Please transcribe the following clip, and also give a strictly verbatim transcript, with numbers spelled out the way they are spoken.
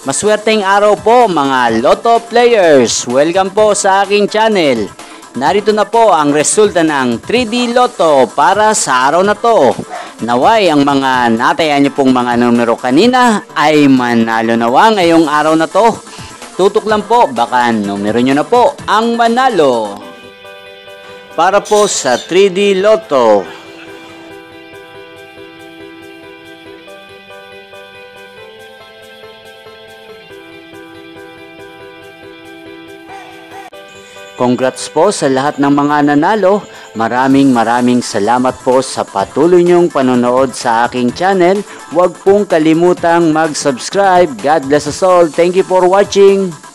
Maswerteng araw po mga Lotto players! Welcome po sa aking channel. Narito na po ang resulta ng three D Lotto para sa araw na to. Naway ang mga natayan niyo pong mga numero kanina ay manalo nawa ngayong araw na to. Tutok lang po, baka numero nyo na po ang manalo. Para po sa three D Lotto. Congrats po sa lahat ng mga nanalo. Maraming maraming salamat po sa patuloy niyong panonood sa aking channel. Huwag pong kalimutang mag-subscribe. God bless us all. Thank you for watching.